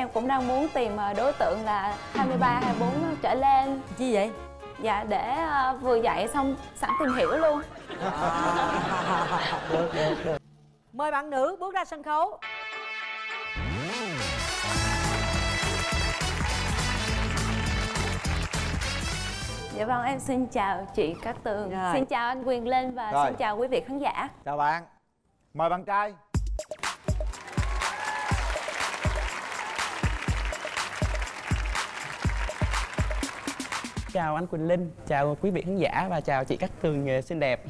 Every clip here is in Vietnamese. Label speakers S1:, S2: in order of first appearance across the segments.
S1: cũng đang muốn tìm đối tượng là 23, 24 trở lên.
S2: Chi vậy?
S1: Dạ để vừa dạy xong sẵn tìm hiểu luôn.
S2: Được. Mời bạn nữ bước ra sân khấu.
S1: Dạ vâng, em xin chào chị Cát Tường.
S2: Rồi.
S1: Xin chào anh Quyền Linh và
S3: Rồi.
S1: xin chào quý vị khán giả.
S3: Chào bạn. Mời bạn trai.
S4: Chào anh Quỳnh Linh, chào quý vị khán giả và chào chị Cát Tường xinh đẹp.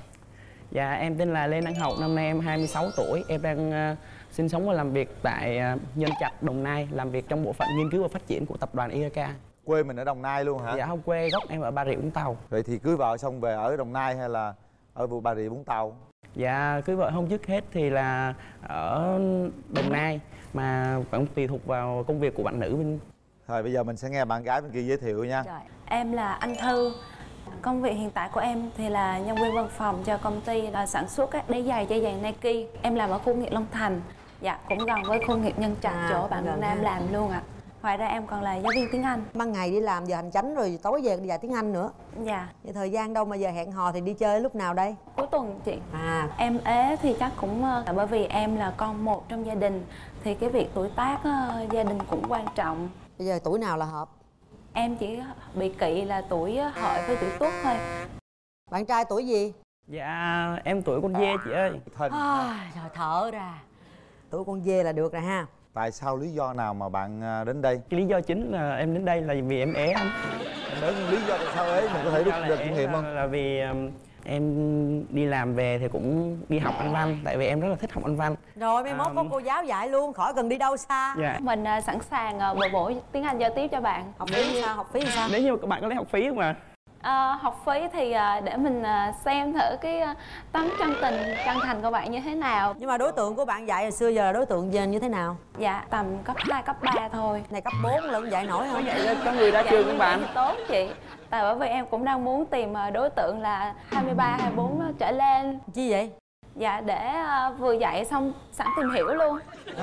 S4: Dạ em tên là Lê Đăng Hậu, năm nay em 26 tuổi. Em đang sinh sống và làm việc tại Nhân Trạch, Đồng Nai, làm việc trong bộ phận nghiên cứu và phát triển của tập đoàn IRK.
S3: Quê mình ở Đồng Nai luôn hả?
S4: Dạ không, quê gốc em ở Bà Rịa Vũng Tàu.
S3: Vậy thì cưới vợ xong về ở Đồng Nai hay là ở Bà Rịa Vũng Tàu?
S4: Dạ cưới vợ không trước hết thì là ở Đồng Nai, mà vẫn tùy thuộc vào công việc của bạn nữ bên.
S3: Rồi bây giờ mình sẽ nghe bạn gái bên kia giới thiệu nha.
S1: Rồi, em là Anh Thư. Công việc hiện tại của em thì là nhân viên văn phòng cho công ty là sản xuất các đế giày, dây giày Nike. Em làm ở khu nghiệp Long Thành. Dạ, cũng gần với khu nghiệp Nhân Trạch, chỗ bạn
S2: gần
S1: Nam
S2: ha.
S1: làm luôn ạ. Ngoài ra em còn là giáo viên tiếng Anh.
S2: Ban ngày đi làm giờ hành chánh rồi tối về đi dạy tiếng Anh nữa.
S1: Dạ,
S2: Vậy thời gian đâu mà giờ hẹn hò thì đi chơi lúc nào đây?
S1: cuối tuần chị.
S2: Em
S1: Em ế thì chắc cũng là bởi vì em là con một trong gia đình thì cái việc tuổi tác gia đình cũng quan trọng.
S2: bây giờ tuổi nào là hợp?
S1: Em chỉ bị kỵ là tuổi Hợi với tuổi Tuất thôi.
S2: Bạn trai tuổi gì?
S4: Dạ em tuổi con dê chị ơi.
S3: Thình.
S2: Trời thở ra. Tuổi con dê là được rồi ha.
S3: Tại sao, lý do nào mà bạn đến đây?
S4: Cái lý do chính là em đến đây là vì em ế anh.
S3: Nếu lý do tại sao ấy mình có thể rút
S4: Lý do
S3: được
S4: là
S3: kinh
S4: ế
S3: nghiệm không?
S4: là vì em đi làm về thì cũng đi học Anh văn, tại vì em rất là thích học Anh văn.
S2: Rồi mai mốt có cô giáo dạy luôn, khỏi cần đi đâu xa.
S4: Dạ.
S1: Mình sẵn sàng bổ tiếng Anh giao tiếp cho bạn.
S2: Học phí sao? Học phí sao?
S4: Nếu như các bạn có lấy học phí không ạ?
S1: Học phí thì để mình xem thử cái tấm chân tình chân thành của bạn như thế nào.
S2: Nhưng mà đối tượng của bạn dạy hồi xưa giờ là đối tượng như thế nào?
S1: Dạ tầm cấp 2, cấp 3 thôi.
S2: Này cấp 4 lận dạy nổi không?
S4: Vậy có người ra trường
S1: như
S4: không
S1: vậy
S4: bạn?
S1: thì tốt chị. Tại bởi vì em cũng đang muốn tìm đối tượng là 23, 24 trở lên.
S2: Chi vậy?
S1: Dạ để vừa dạy xong sẵn tìm hiểu luôn.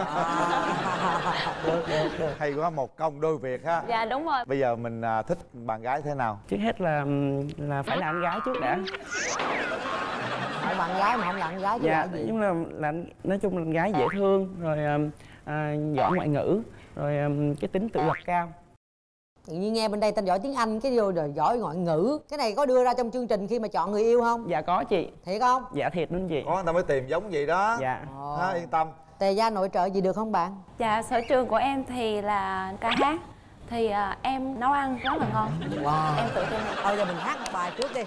S2: Được.
S3: Hay quá, một công đôi việc ha.
S1: Dạ đúng rồi.
S3: Bây giờ mình thích bạn gái thế nào?
S4: Trước hết là phải là con gái trước đã.
S2: Hỏi bạn gái mà không là con gái chứ
S4: Dạ,
S2: là gì?
S4: nhưng là nói chung là con gái dễ thương, rồi giỏi ngoại ngữ, rồi cái tính tự lập cao.
S2: Tự nhiên nghe bên đây tên giỏi tiếng Anh cái vô rồi giỏi ngoại ngữ. Cái này có đưa ra trong chương trình khi mà chọn người yêu không?
S4: Dạ có chị.
S2: Thiệt không?
S4: Dạ thiệt luôn chị.
S3: Có người ta mới tìm giống vậy đó.
S4: Dạ.
S3: Ha, yên tâm.
S2: Tề gia nội trợ gì được không bạn?
S1: Dạ sở trường của em thì là ca hát. Thì em nấu ăn rất là ngon.
S2: Wow.
S1: Em tự tin.
S2: Thôi giờ mình hát một bài trước đi.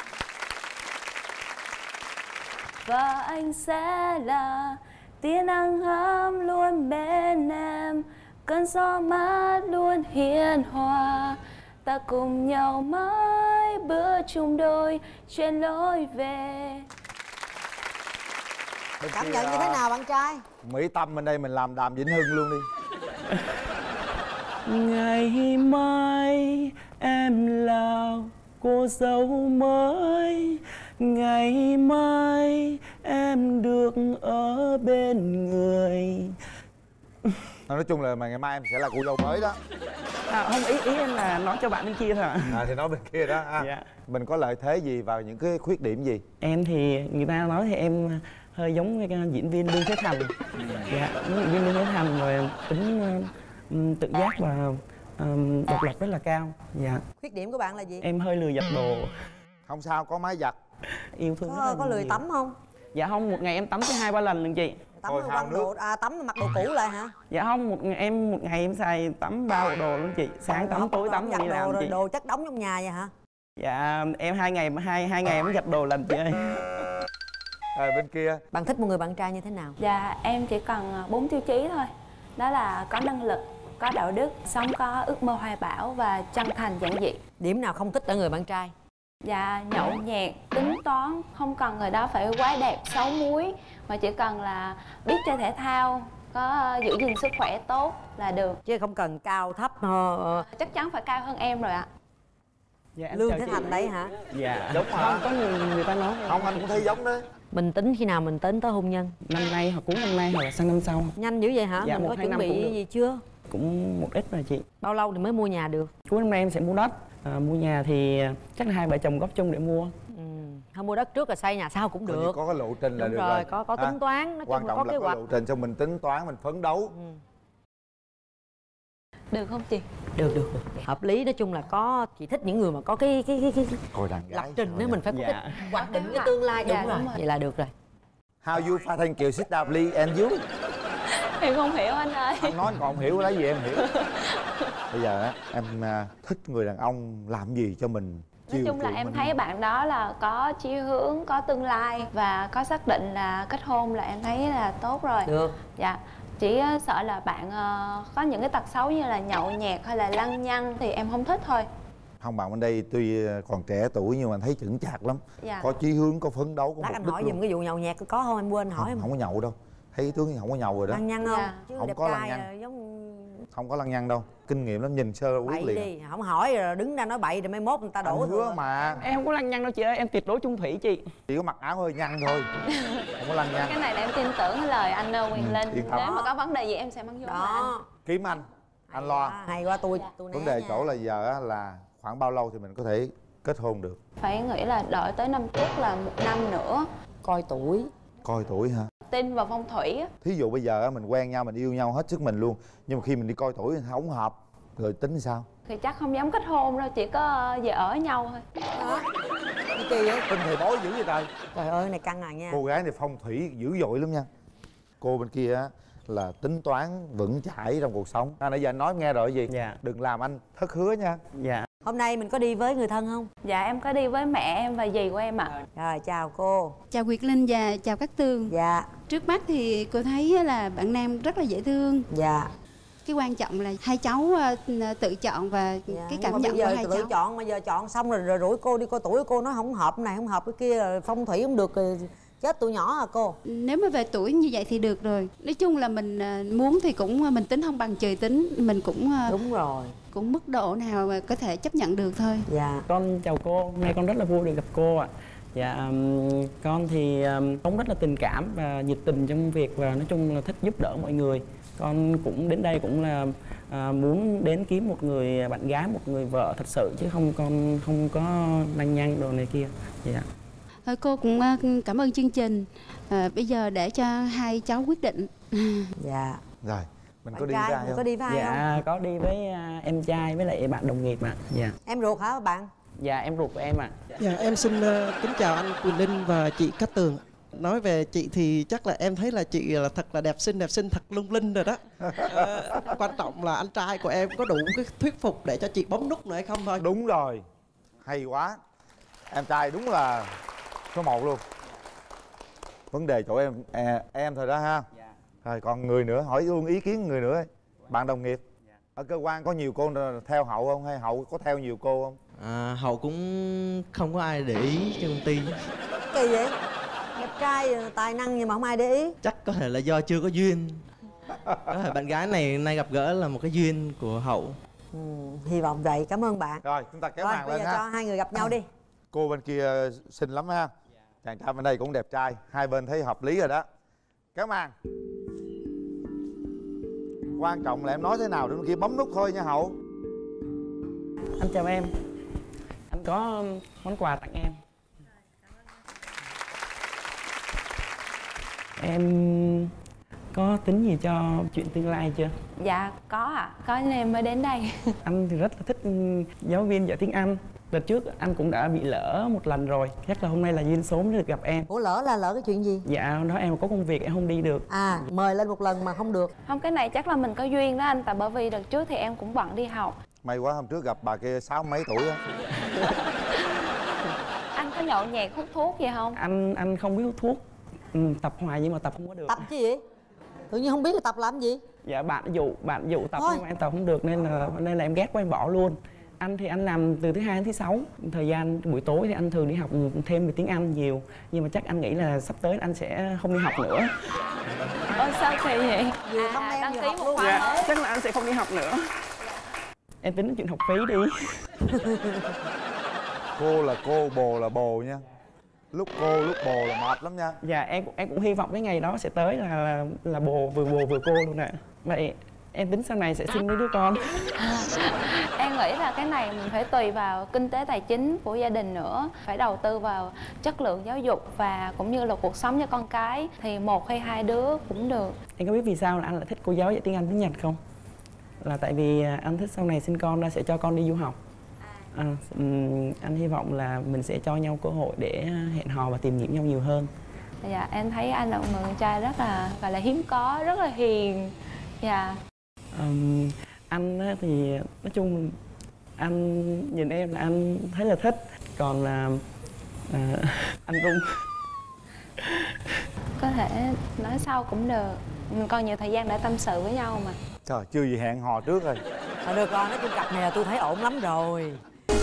S1: Và anh sẽ là tia nắng ấm luôn bên em, cơn gió mát luôn hiền hòa, ta cùng nhau mãi bữa chung đôi trên lối về.
S3: Bên
S2: Cảm
S3: kia,
S2: nhận như thế nào bạn trai?
S3: Mỹ Tâm bên đây mình làm Đàm Vĩnh Hưng luôn đi.
S4: Ngày mai em là cô dâu mới, ngày mai em được ở bên người.
S3: Nói chung là ngày mai em sẽ là cô dâu mới đó.
S4: Không, ý em là nói cho bạn bên kia thôi ạ.
S3: Thì nói bên kia đó ha.
S4: Dạ.
S3: Mình có lợi thế gì vào những cái khuyết điểm gì?
S4: Em thì người ta nói thì em hơi giống cái diễn viên Lương Thế Thành. Dạ, diễn viên Lương Thế Thành, rồi tính tự giác và độc lập rất là cao. Dạ.
S2: Khuyết điểm của bạn là gì?
S4: Em hơi lười giặt đồ.
S3: Không sao, có máy giặt.
S4: Yêu thương rất là
S2: Có lười
S4: nhiều.
S2: tắm không?
S4: Dạ không, một ngày em tắm tới 2-3 lần lần chị.
S2: Tắm
S3: Thôi
S2: rồi
S3: thao
S2: quăng
S3: nước.
S2: đồ, tắm rồi mặc đồ cũ lại hả?
S4: Dạ không, một ngày em xài tắm 3 bộ đồ luôn chị. Sáng tắm, tối tắm,
S2: giặt
S4: đi làm
S2: đồ,
S4: chị.
S2: đồ chất đống trong nhà vậy hả?
S4: Dạ em hai ngày em mới giặt đồ lần chị ơi.
S3: Rồi bên kia.
S2: Bạn thích một người bạn trai như thế nào?
S1: Dạ em chỉ cần 4 tiêu chí thôi. Đó là có năng lực, có đạo đức, sống có ước mơ hoài bão và chân thành giản dị.
S2: Điểm nào không thích ở người bạn trai?
S1: Dạ nhậu nhẹt, tính toán, không cần người đó phải quá đẹp, xấu múi, mà chỉ cần là biết chơi thể thao, có giữ gìn sức khỏe tốt là được.
S2: Chứ không cần cao thấp.
S1: Chắc chắn phải cao hơn em rồi ạ.
S4: Dạ, em
S2: Lương
S4: chào
S2: Thế
S4: chị.
S2: Thành đấy hả?
S4: Dạ.
S3: Giống hả?
S4: Không, có người ta nói.
S3: Không, anh cũng thấy giống đấy.
S2: Mình tính khi nào mình tính tới hôn nhân?
S4: Năm nay hoặc cuối năm nay hoặc là sang năm sau.
S2: Nhanh dữ vậy hả?
S4: Dạ,
S2: Mình có
S4: 1-2
S2: chuẩn
S4: năm cũng
S2: bị
S4: được.
S2: gì chưa?
S4: cũng một ít rồi chị.
S2: Bao lâu thì mới mua nhà được?
S4: Cuối năm nay em sẽ mua đất. Mua nhà thì chắc là hai vợ chồng góp chung để mua.
S2: Không mua đất trước rồi xây nhà sau cũng được.
S3: Có cái lộ trình là
S2: đúng
S3: được
S2: rồi.
S3: rồi.
S2: Có tính toán, nói
S3: Quan
S2: chung là
S3: trọng
S2: có
S3: là
S2: kế
S3: có
S2: hoạch.
S3: lộ trình xong mình tính toán, mình phấn đấu.
S1: Được không chị?
S2: Được. Hợp lý, nói chung là có, chị thích những người mà có cái
S3: Coi đàn
S2: lập
S3: gái
S2: trình đó, mình phải có
S4: Dạ.
S2: cái hoạch định cái tương lai.
S1: Dạ,
S2: Đúng rồi.
S1: đúng rồi.
S2: Vậy là được rồi.
S3: How you fine, thank you, sit down please, and you.
S1: Em không hiểu anh ơi.
S3: Anh nói anh còn không hiểu, lấy gì em hiểu. Bây giờ á, em thích người đàn ông làm gì cho mình?
S1: Nói chung là em thấy bạn đó là có chí hướng, có tương lai và có xác định là kết hôn là em thấy là tốt rồi.
S2: Được.
S1: Dạ. Chỉ sợ là bạn có những cái tật xấu như là nhậu nhẹt hay là lăng nhăng thì em không thích thôi.
S3: Không, bạn bên đây tuy còn trẻ tuổi nhưng mà thấy chững chạc lắm.
S1: Dạ.
S3: Có chí hướng, có phấn đấu, có
S2: Lát
S3: mục
S2: anh
S3: đích
S2: hỏi
S3: luôn.
S2: giùm cái vụ nhậu nhẹt có không, em quên hỏi
S3: Không,
S2: em.
S3: không có nhậu đâu. Thấy tướng không có nhậu rồi đó.
S2: Lăng nhăng không?
S1: Dạ.
S2: Chứ
S3: Không
S2: đẹp
S3: có lăng
S2: trai
S3: nhăng.
S2: là giống
S3: Không có lăng nhăng đâu. Kinh nghiệm lắm, nhìn sơ biết
S2: bậy
S3: liền.
S2: đi, không hỏi rồi đứng ra nói bậy rồi mai mốt người ta đổ
S3: Anh hứa
S2: thừa.
S3: mà.
S4: Em không có lăng nhăng đâu chị ơi, em tuyệt đối chung thủy chị.
S3: Chỉ có mặc áo hơi nhăn thôi. Không có lăng nhăn.
S1: Cái này là em tin tưởng cái lời anh Quyền Linh.
S3: yên tâm.
S1: Nếu mà có vấn đề gì em sẽ mang vô mà anh.
S2: Đó.
S3: Kiếm anh lo.
S2: Hay quá, tôi né
S3: Vấn đề
S2: nha.
S3: chỗ là giờ á, là khoảng bao lâu thì mình có thể kết hôn được?
S1: Phải nghĩ là đợi tới năm trước là 1 năm nữa.
S2: Coi tuổi.
S3: Coi tuổi hả?
S1: Tin vào phong thủy á.
S3: Thí dụ bây giờ á, mình quen nhau, mình yêu nhau hết sức mình luôn, nhưng mà khi mình đi coi tuổi không hợp rồi tính sao?
S1: Thì chắc không dám kết hôn đâu, chỉ có về ở nhau thôi.
S2: Đó. Cái kỳ vậy?
S3: Tin thầy bói dữ vậy trời.
S2: Trời ơi, này căng à nha.
S3: Cô gái này phong thủy dữ dội lắm nha. Cô bên kia á là tính toán vững chãi trong cuộc sống. Nãy giờ anh nói em nghe rồi cái gì?
S4: Dạ.
S3: Đừng làm anh thất hứa nha.
S4: Dạ.
S2: Hôm nay mình có đi với người thân không?
S1: Dạ em có đi với mẹ em và dì của em ạ.
S2: Rồi, chào cô.
S5: Chào Nguyệt Linh và chào các Tường.
S2: Dạ.
S5: Trước mắt thì cô thấy là bạn nam rất là dễ thương.
S2: Dạ.
S5: Cái quan trọng là hai cháu tự chọn và
S2: Dạ.
S5: cái
S2: Nhưng
S5: cảm
S2: mà
S5: nhận
S2: bây
S5: của
S2: giờ
S5: hai
S2: tự
S5: cháu.
S2: chọn mà giờ chọn xong rồi rủi cô đi coi tuổi, cô nói không hợp này không hợp cái kia, rồi phong thủy không được rồi chết tụi nhỏ à cô.
S5: Nếu mà về tuổi như vậy thì được rồi. Nói chung là mình muốn thì cũng mình tính không bằng trời tính, mình cũng
S2: Đúng rồi.
S5: cũng mức độ nào mà có thể chấp nhận được thôi.
S2: Dạ.
S4: Con chào cô, hôm nay con rất là vui được gặp cô ạ. Dạ, con thì con rất là tình cảm và nhiệt tình trong công việc và nói chung là thích giúp đỡ mọi người. Con cũng đến đây cũng là muốn đến kiếm một người bạn gái, một người vợ thật sự chứ con không có lăng nhăng đồ này kia. Dạ.
S5: Thôi cô cũng cảm ơn chương trình. Bây giờ để cho hai cháu quyết định.
S2: Dạ.
S3: Rồi, mình có
S2: Bạn
S3: đi
S2: trai
S3: ra
S2: mình
S3: không?
S2: có đi với ai không?
S4: Dạ, có đi với em trai với lại bạn đồng nghiệp ạ. Dạ.
S2: Em ruột hả bạn?
S4: Dạ, em ruột của em ạ.
S6: Dạ, em xin kính chào anh Quyền Linh và chị Cát Tường. Nói về chị thì chắc là em thấy là chị là thật là đẹp xinh thật lung linh rồi đó. Quan trọng là anh trai của em có đủ cái thuyết phục để cho chị bấm nút nữa hay không thôi.
S3: Đúng rồi. Hay quá. Em trai đúng là số 1 luôn. Vấn đề chỗ em thôi đó ha. Rồi còn người nữa, hỏi luôn ý kiến người nữa. Bạn đồng nghiệp. Ở cơ quan có nhiều cô theo Hậu không? Hay Hậu có theo nhiều cô không?
S7: Hậu cũng không có ai để ý trên công ty.
S2: Kỳ vậy? Đẹp trai tài năng nhưng mà không ai để ý.
S7: Chắc có thể là do chưa có duyên. Có thể bạn gái này nay gặp gỡ là một cái duyên của Hậu.
S2: Hy vọng vậy, cảm ơn bạn.
S3: Rồi chúng ta kéo
S2: Rồi
S3: màn
S2: bây
S3: lên
S2: giờ cho
S3: ha.
S2: hai người gặp nhau đi.
S3: Cô bên kia xinh lắm ha. Chàng trai bên đây cũng đẹp trai. Hai bên thấy hợp lý rồi đó. Kéo màn. Quan trọng là em nói thế nào để bên kia bấm nút thôi nha Hậu.
S4: Anh chào em. Anh có món quà tặng em. Em có tính gì cho chuyện tương lai chưa?
S1: Dạ có ạ, có nên em mới đến đây.
S4: Anh thì rất là thích giáo viên dạy tiếng Anh. Đợt trước anh cũng đã bị lỡ một lần rồi. Chắc là hôm nay là duyên số mới được gặp em.
S2: Ủa lỡ là lỡ cái chuyện gì?
S4: Dạ, đó em có công việc em không đi được.
S2: À, mời lên một lần mà không được.
S1: Không, cái này chắc là mình có duyên đó anh. Tại bởi vì đợt trước thì em cũng bận đi học.
S3: May quá hôm trước gặp bà kia 60 mấy tuổi á.
S1: Anh có nhậu nhẹt hút thuốc gì không?
S4: Anh không biết hút thuốc. Tập hoài nhưng mà tập không có được.
S2: Tập chứ gì? Tự nhiên không biết là tập làm gì?
S4: Dạ bạn dụ tập
S2: Thôi.
S4: nhưng mà em tập không được nên là em ghét quá em bỏ luôn. Anh thì anh làm từ thứ 2 đến thứ 6. Thời gian buổi tối thì anh thường đi học thêm về tiếng Anh nhiều. Nhưng mà chắc anh nghĩ là sắp tới anh sẽ không đi học nữa.
S1: Ôi sao kỳ vậy?
S2: Vừa thăm em
S1: đăng
S2: vừa
S1: ký
S2: học
S1: một
S2: luôn.
S1: khóa
S4: Dạ,
S1: mới.
S4: chắc là anh sẽ không đi học nữa. Em tính đến chuyện học phí đi.
S3: Cô là cô, bồ là bồ nha. Lúc cô lúc bồ là mệt lắm nha.
S4: Dạ em cũng hy vọng cái ngày đó sẽ tới là bồ vừa cô luôn ạ. Vậy Em tính sau này sẽ sinh mấy đứa con.
S1: Em nghĩ là cái này mình phải tùy vào kinh tế tài chính của gia đình nữa, phải đầu tư vào chất lượng giáo dục và cũng như là cuộc sống cho con cái, thì 1 hay 2 đứa cũng được.
S4: Em có biết vì sao là anh lại thích cô giáo dạy tiếng Anh tiếng Nhật không? Là tại vì anh thích sau này sinh con ra sẽ cho con đi du học. Anh hy vọng là mình sẽ cho nhau cơ hội để hẹn hò và tìm hiểu nhau nhiều hơn.
S1: Dạ, em thấy anh là một người con trai rất là gọi là hiếm có, rất là hiền. Dạ.
S4: Anh á thì nói chung anh nhìn em là anh thấy là thích, còn là anh run.
S1: Có thể nói sau cũng được, mình còn nhiều thời gian để tâm sự với nhau mà.
S3: Trời, chưa gì hẹn hò trước rồi.
S2: Được rồi, nói chung cặp này là tôi thấy ổn lắm rồi.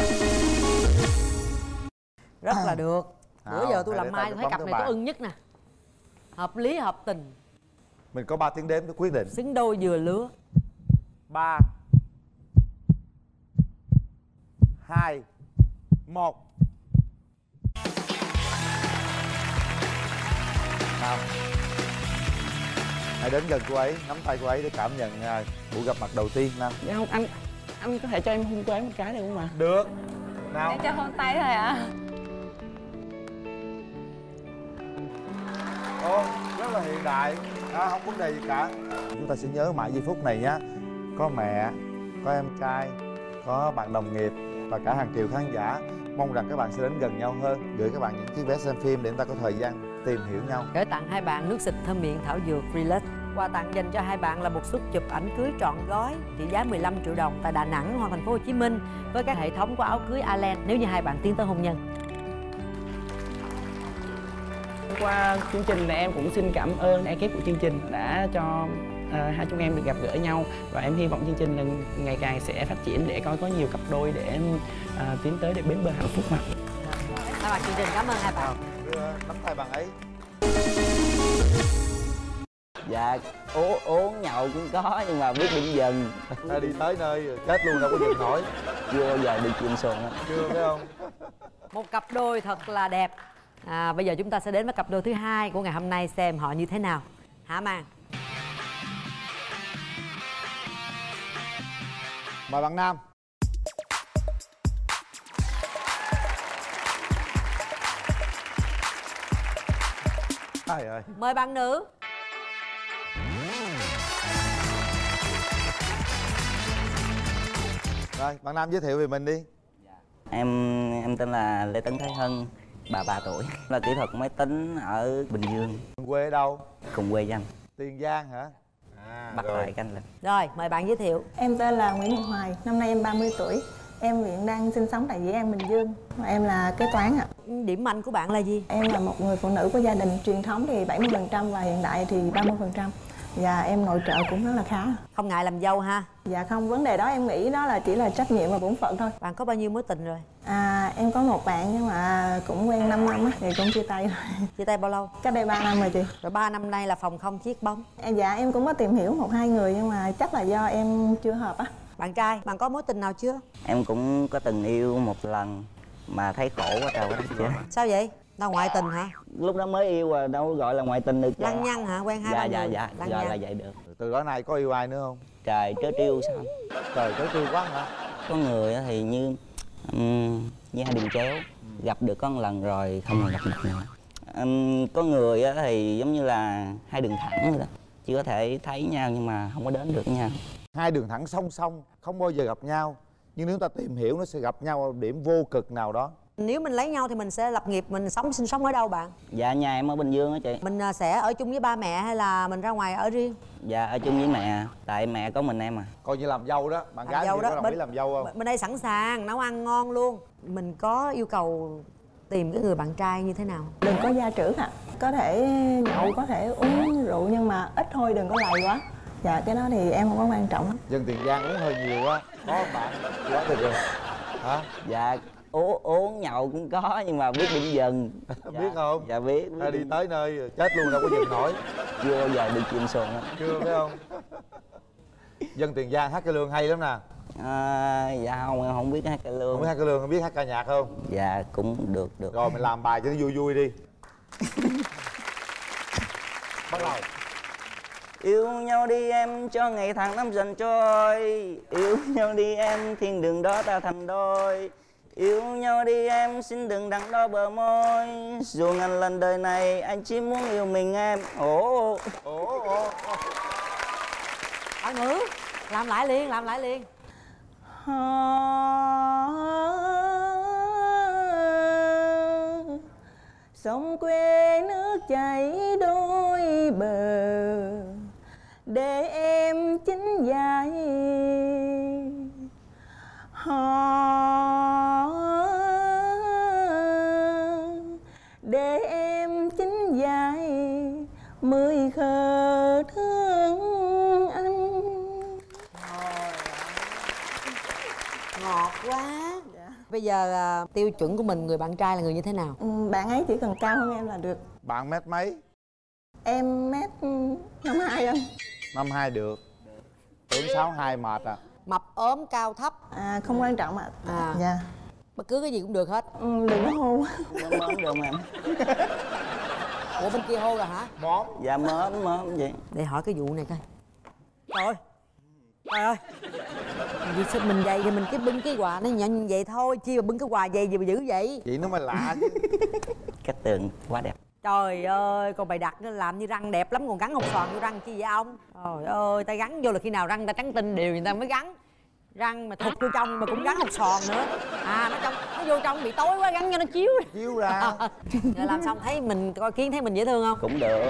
S2: Rất là được. Bữa giờ tôi làm mai tôi thấy cặp này tôi ưng nhất nè. Hợp lý hợp tình.
S3: Mình có 3 tiếng đếm để quyết định.
S2: Xứng đôi vừa lứa.
S3: 3 2 1. Nào, hãy đến gần cô ấy, nắm tay cô ấy để cảm nhận buổi gặp mặt đầu tiên. Nào.
S4: Dạ không, anh có thể cho em hôn cô ấy một cái được không ạ?
S3: Được. Nào.
S1: Em cho hôn tay thôi ạ.
S3: Ô, rất là hiện đại, không vấn đề gì cả. Chúng ta sẽ nhớ mãi giây phút này nhé. Có mẹ, có em trai, có bạn đồng nghiệp và cả hàng triệu khán giả. Mong rằng các bạn sẽ đến gần nhau hơn, gửi các bạn những chiếc vé xem phim để chúng ta có thời gian tìm hiểu nhau.
S2: Gửi tặng hai bạn nước xịt thơm miệng thảo dược Relax. Quà tặng dành cho hai bạn là một suất chụp ảnh cưới trọn gói trị giá 15 triệu đồng tại Đà Nẵng hoặc thành phố Hồ Chí Minh với các hệ thống của áo cưới Allen nếu như hai bạn tiến tới hôn nhân.
S4: Qua chương trình này em cũng xin cảm ơn ekip của chương trình đã cho hai chúng em được gặp gỡ nhau, và em hy vọng chương trình là ngày càng sẽ phát triển để có nhiều cặp đôi để tiến tới để bến bờ hạnh phúc mà.
S2: Hai bạn chương trình cảm ơn hai bạn.
S3: Nắm tay bạn ấy.
S8: Dạ, uống nhậu cũng có nhưng mà biết định dừng.
S3: Đi tới nơi chết luôn đâu có dừng nổi.
S8: Chưa bao giờ đi chìm xuồng á.
S3: Chưa phải không?
S2: Một cặp đôi thật là đẹp. Bây giờ chúng ta sẽ đến với cặp đôi thứ hai của ngày hôm nay xem họ như thế nào. Hả Mang?
S3: Mời bạn nam. Trời ơi.
S2: Mời bạn nữ.
S3: Rồi, bạn nam giới thiệu về mình đi.
S8: Em tên là Lê Tấn Thái Hân, 33 tuổi, là kỹ thuật máy tính ở Bình Dương.
S3: Quê ở đâu?
S8: Cùng quê với anh.
S3: Tiền Giang hả?
S8: Bắt lại canh lên.
S2: Rồi, mời bạn giới thiệu.
S9: Em tên là Nguyễn Thị Hoài, năm nay em 30 tuổi. Em hiện đang sinh sống tại Dĩ An, Bình Dương. Em là kế toán ạ.
S2: Điểm mạnh của bạn là gì?
S9: Em là một người phụ nữ của gia đình, truyền thống thì 70% và hiện đại thì 30%. Và em nội trợ cũng rất là khá.
S2: Không ngại làm dâu ha?
S9: Dạ không, vấn đề đó em nghĩ đó là chỉ là trách nhiệm và bổn phận thôi.
S2: Bạn có bao nhiêu mối tình rồi?
S9: Em có một bạn nhưng mà cũng quen 5 năm á, thì cũng chia tay rồi.
S2: Chia tay bao lâu?
S9: Cách đây 3 năm rồi chị.
S2: Rồi 3 năm nay là phòng không chiếc bóng.
S9: Dạ em cũng có tìm hiểu 1-2 người nhưng mà chắc là do em chưa hợp á.
S2: Bạn trai, bạn có mối tình nào chưa?
S8: Em cũng có từng yêu một lần mà thấy khổ quá trời quá đất chứ.
S2: Sao vậy? Đâu ngoại tình hả?
S8: Lúc đó mới yêu à, đâu gọi là ngoại tình được.
S2: Lăng nhăng hả? Quen 2-3 người?
S8: Dạ,
S2: Lăng
S8: gọi
S2: nhăng.
S8: là vậy được.
S3: Từ đó nay có yêu ai nữa không?
S8: Trời trớ trêu sao?
S3: Trời trớ trêu quá hả?
S8: Có người thì như hai đường chéo, gặp được có một lần rồi không còn gặp được nữa. Có người thì giống như là hai đường thẳng rồi đó, chỉ có thể thấy nhau nhưng mà không có đến được nhau.
S3: Hai đường thẳng song song, không bao giờ gặp nhau. Nhưng nếu ta tìm hiểu nó sẽ gặp nhau ở điểm vô cực nào đó.
S2: Nếu mình lấy nhau thì mình sẽ lập nghiệp, mình sinh sống ở đâu bạn?
S8: Dạ nhà em ở Bình Dương á chị.
S2: Mình sẽ ở chung với ba mẹ hay là mình ra ngoài ở riêng?
S8: Dạ ở chung với mẹ, tại mẹ có mình em à.
S3: Coi như làm dâu đó, bạn
S2: Làm
S3: gái
S2: dâu
S3: thì
S2: đó,
S3: có đồng ý làm dâu không?
S2: Bên đây sẵn sàng, nấu ăn ngon luôn. Mình có yêu cầu tìm cái người bạn trai như thế nào?
S9: Đừng có gia trưởng ạ. Có thể nhậu, có thể uống rượu nhưng mà ít thôi, đừng có lầy quá. Dạ cái đó thì em không có quan trọng lắm.
S3: Dân Tiền Giang uống hơi nhiều á, có không bạn? Quá tuyệt vời. Hả?
S8: Dạ uống nhậu cũng có nhưng mà biết định dừng.
S3: Biết không?
S8: Dạ biết.
S3: Đi tới nơi chết luôn đâu có dừng nổi.
S8: Chưa bao giờ đi chìm xuồng á.
S3: Chưa phải không? Dân Tiền Giang hát cải lương hay lắm nè.
S8: Dạ không, em không biết hát cải lương.
S3: Không biết hát cải lương, không biết hát ca nhạc không?
S8: Dạ cũng được.
S3: Rồi mình làm bài cho nó vui vui đi. Bắt đầu.
S8: Yêu nhau đi em cho ngày tháng năm dần trôi. Yêu nhau đi em thiên đường đó ta thành đôi. Yêu nhau đi em xin đừng đắn đo bờ môi. Dù ngàn lần đời này anh chỉ muốn yêu mình em. Ồ
S2: Bạn nữ làm lại liền, làm lại liền.
S9: Sông quê nước chảy đôi bờ để em chính giải. Để em chính giải mới khờ thương anh.
S2: Ngọt quá. Bây giờ tiêu chuẩn của mình người bạn trai là người như thế nào?
S9: Bạn ấy chỉ cần cao hơn em là được.
S3: Bạn mét mấy?
S9: Em mét 52 anh.
S3: 52 được. Tưởng 62 mệt à.
S2: Mập ốm cao thấp?
S9: Không quan trọng ạ. Dạ.
S2: Bất cứ cái gì cũng được hết.
S9: Đừng có hôn.
S8: Mớm được không em?
S2: Ủa bên kia hô rồi hả?
S3: Móm.
S8: Dạ mớm vậy.
S2: Để hỏi cái vụ này coi. Trời ơi, trời ơi, vì sao mình vậy thì mình cái bưng cái quà nó nhận vậy thôi, chi mà bưng cái quà vậy gì mà dữ vậy?
S3: Vậy nó mới lạ chứ.
S8: Cát Tường quá đẹp.
S2: Trời ơi, con bày đặt nó làm như răng đẹp lắm còn gắn hột xoàn vô răng chi vậy ông? Trời ơi, ta gắn vô là khi nào răng ta trắng tinh đều người ta mới gắn. Răng mà thụt vô trong mà cũng gắn hột xoàn nữa. Nó vô trong bị tối quá gắn cho nó chiếu.
S3: Chiếu ra.
S2: Rồi làm xong thấy mình coi kiến thấy mình dễ thương không?
S8: Cũng được.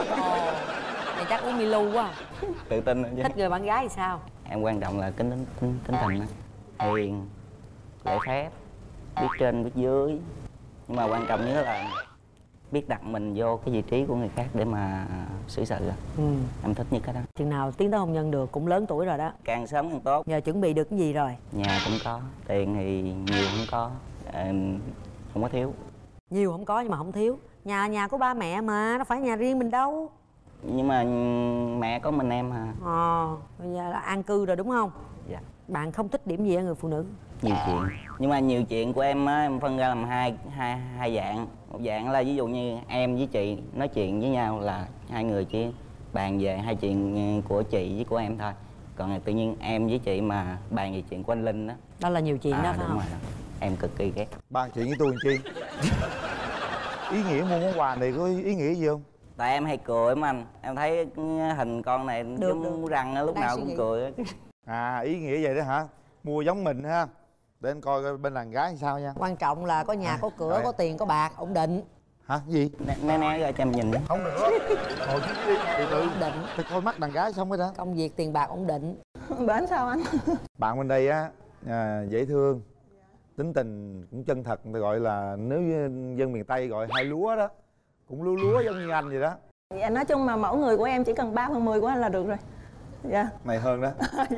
S2: Này chắc uống Milo quá.
S8: Tự tin chứ.
S2: Thích người bạn gái thì sao?
S8: Em quan trọng là tính tình á. Hiền, lễ phép, biết trên biết dưới. Nhưng mà quan trọng nhất là biết đặt mình vô cái vị trí của người khác để mà xử sự. Em thích nhất cái đó.
S2: Chừng nào tiến tới hôn nhân được, cũng lớn tuổi rồi đó.
S8: Càng sớm càng tốt.
S2: Giờ chuẩn bị được cái gì rồi?
S8: Nhà cũng có, tiền thì nhiều không có, không có thiếu.
S2: Nhiều không có nhưng mà không thiếu. Nhà của ba mẹ mà, nó phải nhà riêng mình đâu.
S8: Nhưng mà mẹ có mình em à.
S2: Bây giờ là an cư rồi đúng không?
S8: Dạ.
S2: Bạn không thích điểm gì ở người phụ nữ?
S8: Nhiều chuyện. Nhưng mà nhiều chuyện của em á, em phân ra làm hai dạng. Một dạng là ví dụ như em với chị nói chuyện với nhau là hai người chỉ bàn về hai chuyện của chị với của em thôi. Còn tự nhiên em với chị mà bàn về chuyện của anh Linh đó.
S2: Đó là nhiều chuyện đó phải
S8: đúng
S2: không?
S8: Rồi đó. Em cực kỳ ghét.
S3: Bàn chuyện với tôi làm chi? Ý nghĩa mua món quà này có ý nghĩa gì không?
S8: Tại em hay cười lắm anh. Em thấy cái hình con này giống răng á, lúc nào cũng cười.
S3: Ý nghĩa vậy đó hả? Mua giống mình ha. Để anh coi coi bên đàn gái sao nha.
S2: Quan trọng là có nhà có cửa, có tiền có bạc, ổn định.
S3: Hả? Gì?
S8: Né ra cho em nhìn.
S3: Không được. Ngồi xuống đi, từ từ.
S2: Ổn định.
S3: Tôi coi mắt đàn gái xong rồi đó.
S2: Công việc tiền bạc ổn định.
S9: Bến sao anh?
S3: Bạn bên đây á dễ thương, tính tình cũng chân thật, gọi là nếu dân miền Tây gọi hai lúa đó, cũng lúa giống như anh vậy đó.
S9: Dạ nói chung mà mẫu người của em chỉ cần 3/10 của anh là được rồi. Dạ.
S3: Này hơn đó.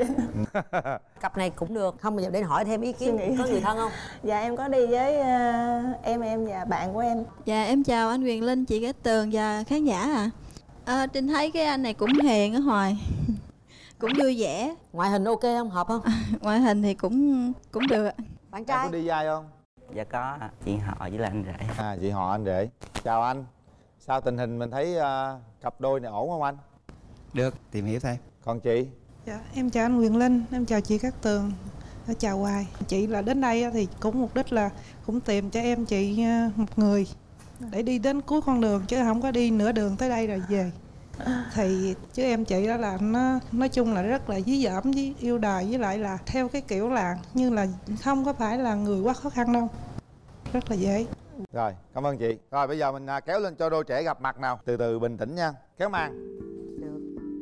S2: Cặp này cũng được. Không bây giờ để hỏi thêm ý kiến. Có người thân không?
S9: Dạ em có đi với em và bạn của em.
S10: Dạ em chào anh Quyền Linh, chị Cát Tường và khán giả Trinh thấy cái anh này cũng hiền á Hoài. Cũng vui vẻ.
S2: Ngoại hình ok không? Hợp không?
S10: Ngoại hình thì cũng được.
S2: Bạn trai
S3: Em có đi dai không?
S8: Dạ có, chị họ với là anh rể.
S3: Chị họ anh rể. Chào anh. Sao tình hình mình thấy cặp đôi này ổn không anh?
S11: Được, tìm hiểu thêm.
S3: Còn chị?
S12: Dạ, em chào anh Quyền Linh, em chào chị Cát Tường, chào Hoài. Chị là đến đây thì cũng mục đích là cũng tìm cho em chị một người để đi đến cuối con đường chứ không có đi nửa đường tới đây rồi về. Thì chứ em chị đó là nó nói chung là rất là dí dỏm với yêu đời, với lại là theo cái kiểu là như là không có phải là người quá khó khăn đâu, rất là dễ.
S3: Rồi, cảm ơn chị. Rồi bây giờ mình kéo lên cho đôi trẻ gặp mặt nào. Từ từ bình tĩnh nha. Kéo màn.
S2: Được.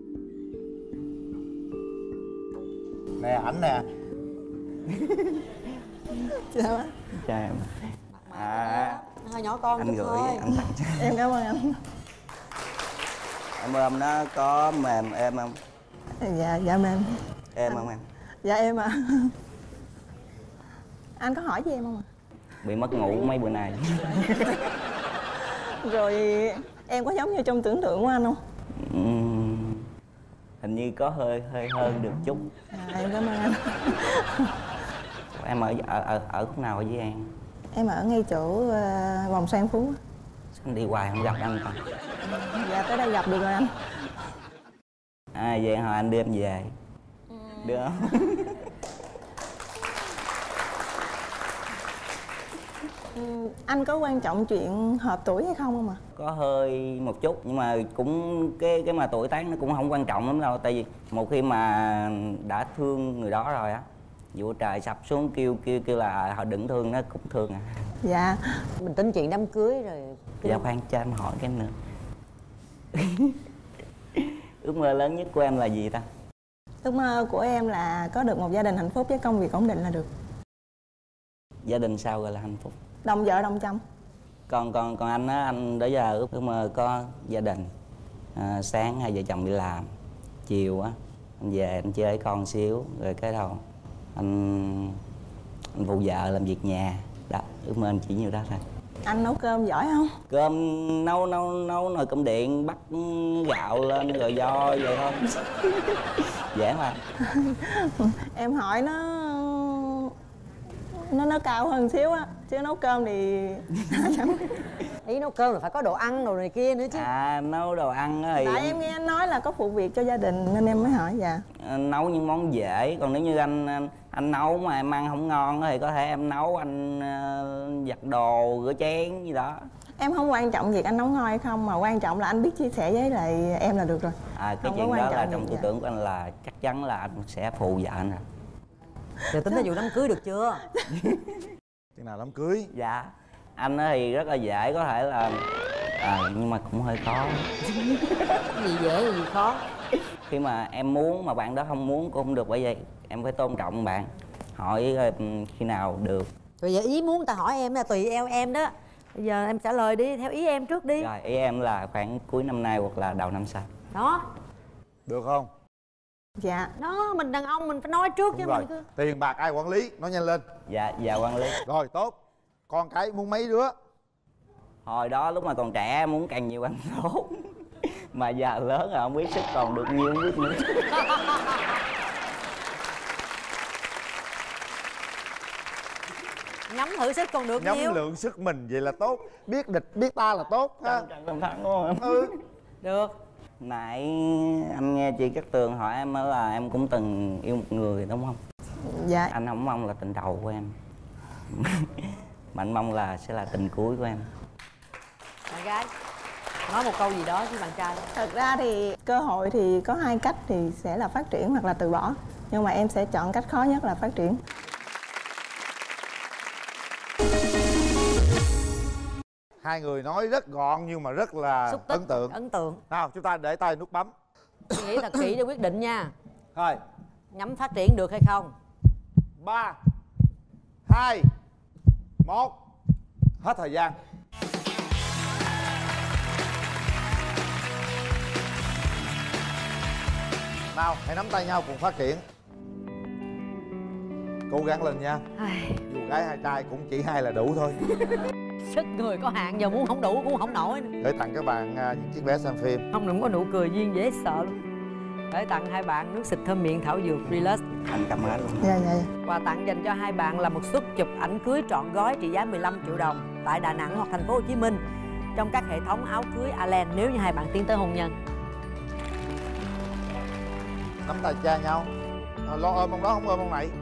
S3: Nè, ảnh nè.
S9: Sao á?
S8: Chào em.
S2: Hơi nhỏ con
S8: anh gửi
S2: thôi.
S8: anh tặng cho
S9: Em cảm ơn anh.
S8: em ôm nó có mềm êm không?
S9: Dạ mềm.
S8: Êm không em?
S9: Dạ em ạ. Anh có hỏi gì em không ạ?
S8: Bị mất ngủ mấy bữa nay.
S9: Rồi em có giống như trong tưởng tượng của anh không?
S8: Hình như có hơi hơn được chút.
S9: Em cảm ơn anh.
S8: Em ở khúc nào ở với An?
S9: Em ở ngay chỗ vòng xoay An Phú.
S8: Anh đi hoài không gặp anh còn.
S9: Dạ tới đây gặp được rồi anh.
S8: Vậy hồi anh đưa em về. Được không?
S9: Anh có quan trọng chuyện hợp tuổi hay không ạ?
S8: Có hơi một chút, nhưng mà cũng cái mà tuổi tác nó cũng không quan trọng lắm đâu. Tại vì một khi mà đã thương người đó rồi á, vụ trời sập xuống kêu là họ đừng thương, nó cũng thương à.
S9: Dạ.
S2: Mình tính chuyện đám cưới rồi.
S8: Dạ khoan, cho em hỏi cái nữa. Ước mơ lớn nhất của em là gì ta?
S9: Ước mơ của em là có được một gia đình hạnh phúc với công việc ổn định là được.
S8: Gia đình sao gọi là hạnh phúc?
S9: Đồng vợ đồng chồng.
S8: Còn anh á, anh đó giờ ước mơ có gia đình. Sáng hai vợ chồng đi làm, chiều á anh về anh chơi với con xíu, rồi cái đầu anh phụ vợ làm việc nhà. Đó, ước mơ anh chỉ nhiêu đó thôi.
S9: Anh nấu cơm giỏi không?
S8: Cơm nấu nồi cơm điện, bắt gạo lên rồi vo vậy thôi. Dễ mà.
S9: Em hỏi nó cao hơn xíu á, chứ nấu cơm thì
S2: ý nấu cơm là phải có đồ ăn đồ này kia nữa chứ.
S8: Nấu đồ ăn thì
S9: tại em nghe anh nói là có phụ việc cho gia đình nên em mới hỏi. Dạ.
S8: Nấu những món dễ, còn nếu như anh nấu mà em ăn không ngon thì có thể em nấu, anh giặt đồ rửa chén gì đó.
S9: Em không quan trọng việc anh nấu ngon hay không, mà quan trọng là anh biết chia sẻ với lại em là được rồi.
S8: Cái chuyện đó là trong tư tưởng của anh là chắc chắn là anh sẽ phụ vợ anh rồi.
S2: Rồi tính tới vụ đám cưới được chưa?
S3: Chừng nào đám cưới?
S8: Dạ anh thì rất là dễ, có thể là nhưng mà cũng hơi khó.
S2: Gì dễ gì khó?
S8: Khi mà em muốn mà bạn đó không muốn cũng không được, bởi vậy em phải tôn trọng bạn, hỏi khi nào được.
S2: Rồi giờ ý muốn ta hỏi em là tùy em đó. Bây giờ em trả lời đi theo ý em trước đi.
S8: Rồi ý em là khoảng cuối năm nay hoặc là đầu năm sau.
S2: Đó.
S3: Được không?
S9: Dạ.
S2: Đó, mình đàn ông mình phải nói trước.
S3: Đúng
S2: chứ
S3: rồi.
S2: mình cứ...
S3: Tiền bạc ai quản lý, nói nhanh lên.
S8: Dạ quản lý.
S3: Rồi tốt. Con cái muốn mấy đứa?
S8: Hồi đó lúc mà còn trẻ muốn càng nhiều càng tốt. Mà giờ lớn rồi không biết sức còn được nhiêu không biết nữa.
S2: Nhắm thử sức còn được
S3: nhiêu.
S2: nhiêu.
S3: Nhắm lượng sức mình vậy là tốt. Biết địch biết ta là tốt ha.
S8: Trăm thắng luôn.
S2: Được.
S8: Nãy anh nghe chị Cát Tường hỏi em là em cũng từng yêu một người đúng không?
S9: Dạ.
S8: Anh không mong là tình đầu của em. Mà anh mong là sẽ là tình cuối của em.
S2: Bạn gái nói một câu gì đó với bạn trai.
S9: Thật ra thì cơ hội thì có hai cách, thì sẽ là phát triển hoặc là từ bỏ. Nhưng mà em sẽ chọn cách khó nhất là phát triển.
S3: Hai người nói rất gọn nhưng mà rất là ấn tượng.
S2: Ấn tượng.
S3: Nào chúng ta để tay nút bấm.
S2: Nghĩ thật kỹ để quyết định nha.
S3: Thôi.
S2: Nhắm phát triển được hay không?
S3: 3 2 1. Hết thời gian. Nào hãy nắm tay nhau cùng phát triển. Cố gắng lên nha. Dù gái hay trai cũng chỉ hai là đủ thôi.
S2: Sức người có hạn, giờ muốn không đủ cũng không nổi nữa.
S3: Để tặng các bạn những chiếc vé xem phim.
S2: Không đừng có nụ cười duyên dễ sợ luôn. Để tặng hai bạn nước xịt thơm miệng thảo dược Relax.
S8: Anh cảm ơn luôn.
S9: Dạ.
S2: Quà tặng dành cho hai bạn là một suất chụp ảnh cưới trọn gói trị giá 15 triệu đồng tại Đà Nẵng hoặc thành phố Hồ Chí Minh trong các hệ thống áo cưới Allen nếu như hai bạn tiến tới hôn nhân.
S3: Nắm tay cha nhau. Lo ôm ông đó không ôm ông này.